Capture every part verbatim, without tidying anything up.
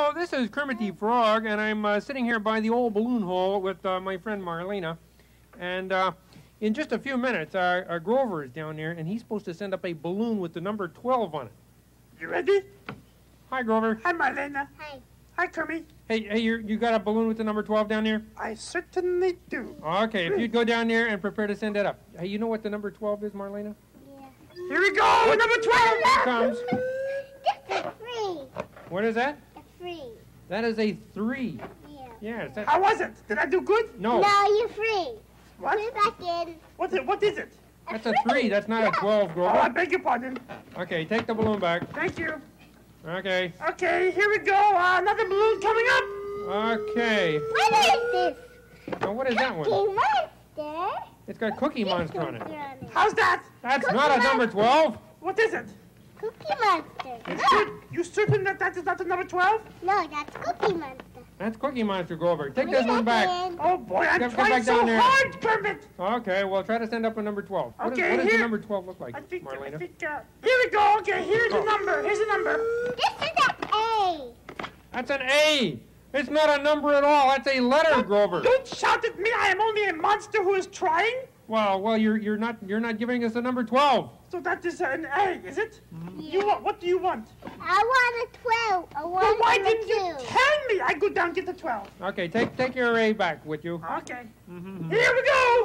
Hello, this is Kermit the Frog, and I'm uh, sitting here by the old balloon hole with uh, my friend Marlena. And uh, in just a few minutes, uh, uh, Grover is down there, and he's supposed to send up a balloon with the number twelve on it. You ready? Hi, Grover. Hi, Marlena. Hi. Hi, Kermit. Hey, hey, you you got a balloon with the number twelve down there? I certainly do. Okay, if you'd go down there and prepare to send that up. Hey, you know what the number twelve is, Marlena? Yeah. Here we go, number twelve! Here it comes. Just a three. What is that? A three. That is a three. Yeah. Yes. That, How was it? Did I do good? no, No, you're free. What? Put it back in. What is, what is it? that's a three. That's not a twelve, Oh, I Grover. beg your pardon. Okay, take the balloon back. Thank you. Okay. Okay, here we go. Uh, another balloon coming up. Okay. What is this? Now, what is that one? Cookie Monster. It's got Cookie Monster on it. How's that? That's Cookie not a number Monster. twelve. What is it? Cookie Monster. You, cer- you certain that that is not the number twelve? No, that's Cookie Monster. That's Cookie Monster, Grover. Take Put this it one back. in. Oh, boy, I'm Come- come trying back so down there. hard, Kermit. Okay, well, try to send up a number twelve. What, Okay, is, what does here- the number twelve look like, I think, I Marlena? think, uh, here we go. Okay, here's Oh. the number. Here's the number. This is an A. That's an A. It's not a number at all. That's a letter, Grover. Don't shout at me. I am only a monster who is trying. Well, well, you're you're not you're not giving us the number twelve. So that is an A, is it? Yeah. You want? What do you want? I want a twelve. I want Well, why number didn't you two. tell me? I go down and get the twelve. Okay, take take your A back with you. Okay. Mm-hmm. Here we go.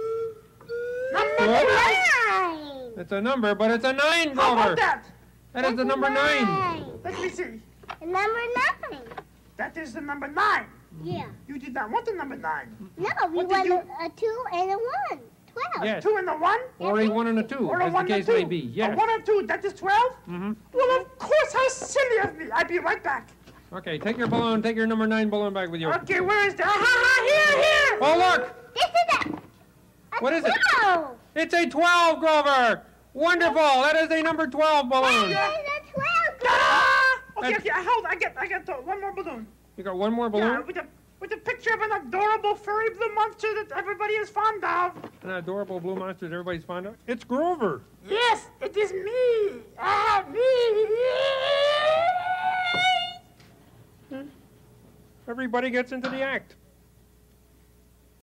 Number What? twelve. Nine. It's a number, but it's a nine, How Grover. about that? That is the number nine. Nine. Let me see. Number nine. That is the number nine. Yeah. You did not want the number nine. No, we What did want you- a, a two and a one. Twelve. Yes. Two and a one? Or a one and a two, Or a as the one case and a two? may be. Yes. A one and two, that is twelve? Mm-hmm. Well, of course, how silly of me. I'll be right back. Okay, take your balloon. Take your number nine balloon back with you. Okay, where is that? Ha ha, here, here. Oh, look! This is a. a What is it? twelve. It's a twelve, Grover. Wonderful. That is a number twelve balloon. This is a twelve. Ah! Okay, That's- okay, I hold. I get, I get the, one more balloon. You got one more Yeah, balloon? with a, with a picture of an adorable furry blue monster that everybody is fond of. An adorable blue monster that everybody's fond of. It's Grover. Yes, it is me. Ah, me. Everybody gets into the act.